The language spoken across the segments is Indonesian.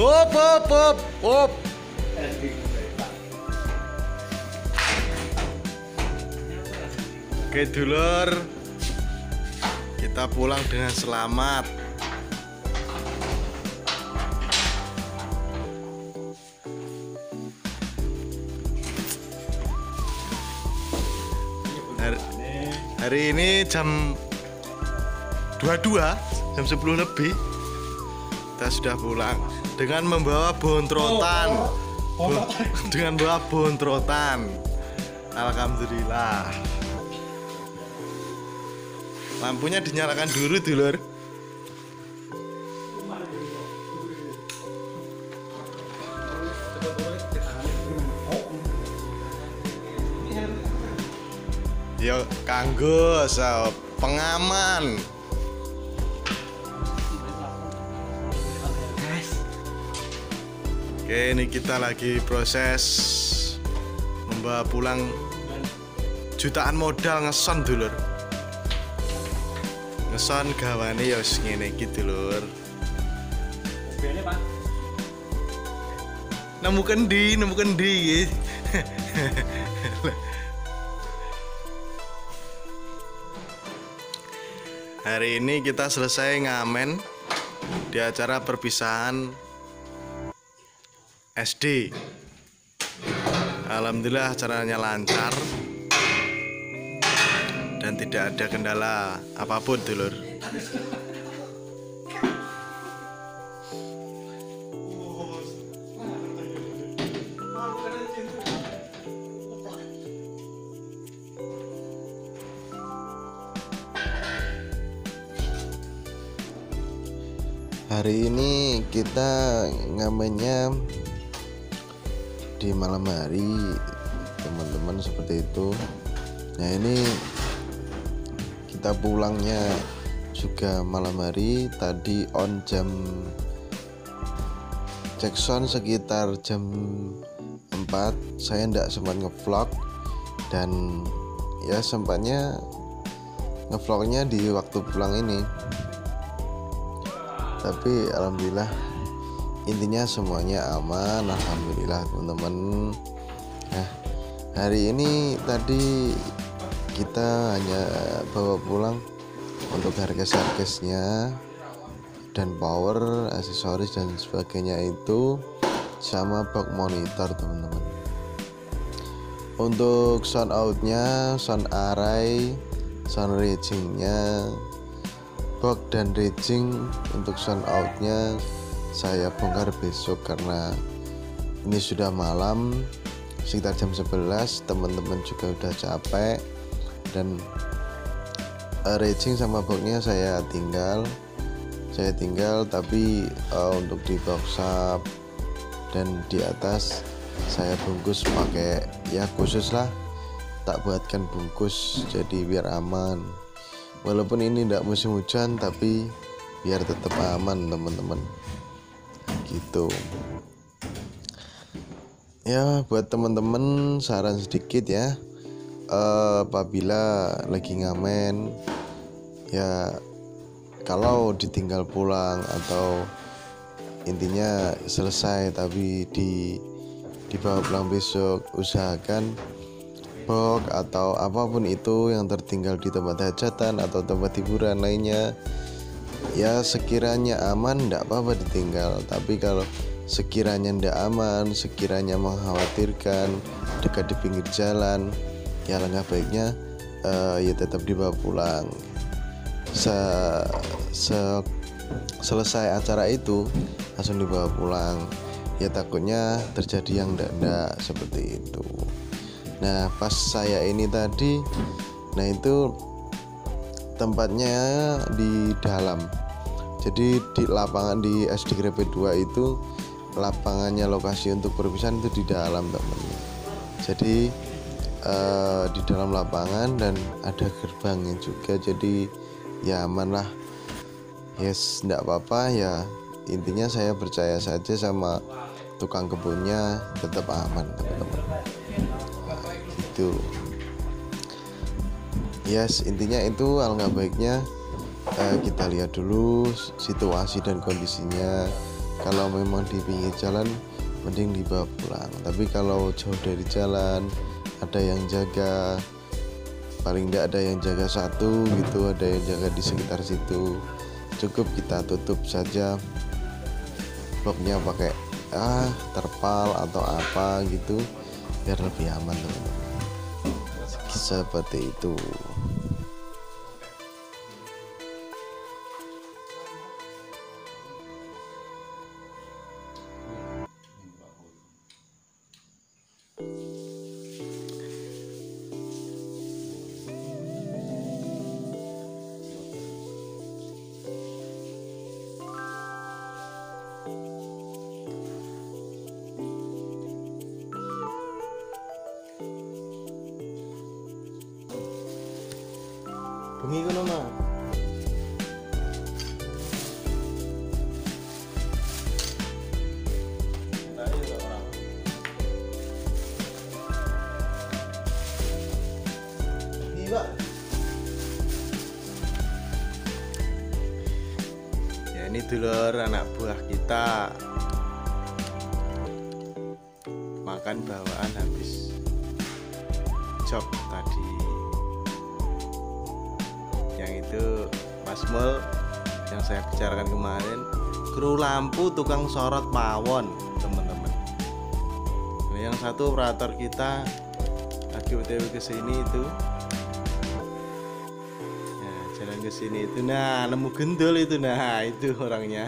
Op. Oke dulur, kita pulang dengan selamat. Hari ini jam 22, jam 10 lebih kita sudah pulang dengan membawa bontrotan. Dengan membawa bontrotan. Alhamdulillah. Lampunya dinyalakan dulu dulur. Yo kanggo pengaman. Oke, ini kita lagi proses membawa pulang jutaan modal ngeson dulur. Ngeson gawane ya wis ngene iki dulur. Mobilnya, Pak. Nemu kendi. Hari ini kita selesai ngamen di acara perpisahan SD. Alhamdulillah acaranya lancar dan tidak ada kendala apapun dulur. Hari ini kita ngamennya di malam hari, teman-teman, seperti itu. Nah ini kita pulangnya juga malam hari. Tadi on jam cek sound sekitar jam 4. Saya tidak sempat ngevlog dan ya sempatnya ngevlognya di waktu pulang ini. Tapi alhamdulillah intinya semuanya aman, alhamdulillah teman-teman. Nah hari ini tadi kita hanya bawa pulang untuk harga-hargasnya dan power, aksesoris dan sebagainya itu, sama box monitor teman-teman. Untuk sound outnya, sound array, sound riggingnya, box dan rigging untuk sound outnya saya bongkar besok karena ini sudah malam sekitar jam 11. Teman-teman juga udah capek dan rigging sama boxnya saya tinggal tapi untuk di box up dan di atas saya bungkus pakai ya khusus lah, tak buatkan bungkus jadi biar aman. Walaupun ini tidak musim hujan tapi biar tetap aman teman-teman gitu ya. Buat teman-teman saran sedikit ya, apabila lagi ngamen ya, kalau ditinggal pulang atau intinya selesai tapi dibawa pulang besok, usahakan box atau apapun itu yang tertinggal di tempat hajatan atau tempat hiburan lainnya ya, sekiranya aman tidak apa-apa ditinggal. Tapi kalau sekiranya tidak aman, sekiranya mengkhawatirkan, dekat di pinggir jalan, ya langkah baiknya ya tetap dibawa pulang. Selesai acara itu langsung dibawa pulang ya, takutnya terjadi yang tidak seperti itu. Nah pas saya ini tadi, nah itu tempatnya di dalam, jadi di lapangan di SD Grepet 2 itu lapangannya, lokasi untuk perpisahan itu di dalam teman-teman. Jadi di dalam lapangan dan ada gerbangnya juga, jadi ya aman lah. Yes, enggak apa-apa ya, intinya saya percaya saja sama tukang kebunnya, tetap aman teman-teman. Itu yes, intinya itu alangkah baiknya kita lihat dulu situasi dan kondisinya, Kalau memang di pinggir jalan mending dibawa pulang, tapi kalau jauh dari jalan ada yang jaga, paling tidak ada yang jaga satu gitu, ada yang jaga di sekitar situ, cukup kita tutup saja boxnya pakai terpal atau apa gitu biar lebih aman teman-teman. Seperti itu. Bengi kono mah. Ya ini dulur anak buah kita makan bawaan habis job tadi. Yang itu Mas Mul yang saya bicarakan kemarin, kru lampu tukang sorot mawon teman-teman. Nah, yang satu operator kita lagi OTW ke sini itu. Nah, jalan ke sini itu, nah nemu gendul itu, nah itu orangnya.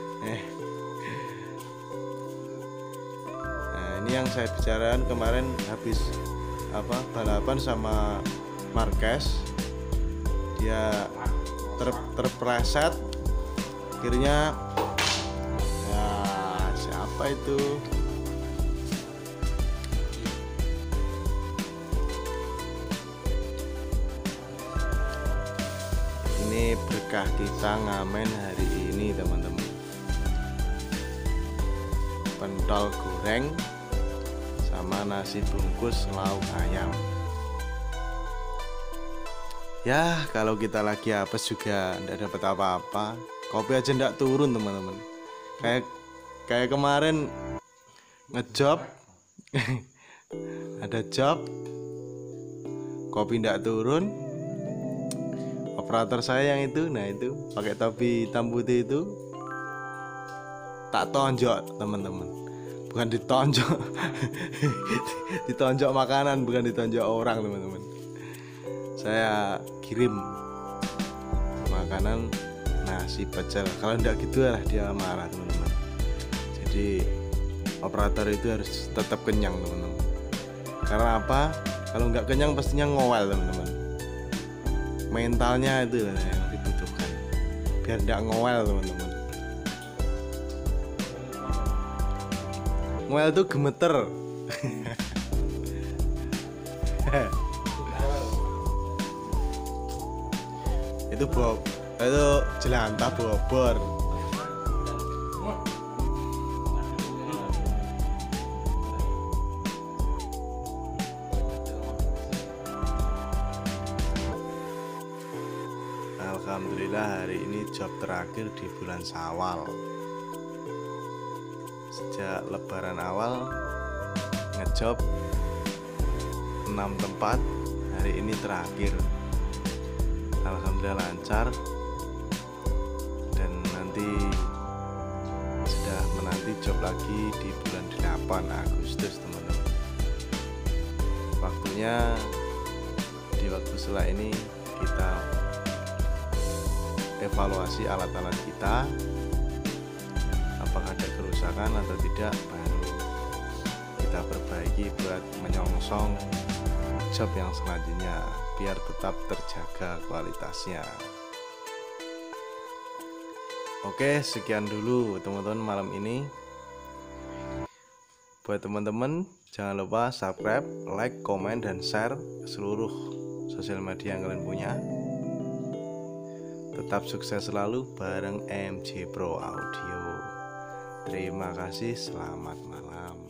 Nah, ini yang saya bicarakan kemarin habis balapan sama Marquez. Dia terpleset akhirnya, ya siapa itu, ini berkah kita ngamen hari ini teman-teman, pentol goreng sama nasi bungkus lauk ayam. Ya kalau kita lagi apes juga ndak dapat apa-apa, kopi aja ndak turun teman-teman. Kayak kemarin ngejob ada job, kopi ndak turun. Operator saya yang itu, nah itu pakai topi hitam putih itu, tak tonjok teman-teman, bukan ditonjok ditonjok makanan, bukan ditonjok orang teman-teman. Saya kirim makanan nasi pecel, kalau enggak gitu lah dia marah teman-teman. Jadi operator itu harus tetap kenyang teman-teman. Karena apa? Kalau nggak kenyang pastinya ngowel teman-teman. Mentalnya itu lah yang dibutuhkan biar enggak ngowel teman-teman. Ngowel itu gemeter. itu jelantah bobor. Alhamdulillah hari ini job terakhir di bulan Syawal. Sejak lebaran awal ngejob 6 tempat, hari ini terakhir. Alhamdulillah lancar, dan nanti sudah menanti job lagi di bulan 8 Agustus teman-teman. Waktunya di waktu setelah ini kita evaluasi alat-alat kita, apakah ada kerusakan atau tidak, baru kita perbaiki buat menyongsong job yang selanjutnya biar tetap terjaga kualitasnya. Oke, sekian dulu teman-teman malam ini. Buat teman-teman jangan lupa subscribe, like, komen, dan share ke seluruh sosial media yang kalian punya. Tetap sukses selalu bareng MJ Pro Audio. Terima kasih, selamat malam.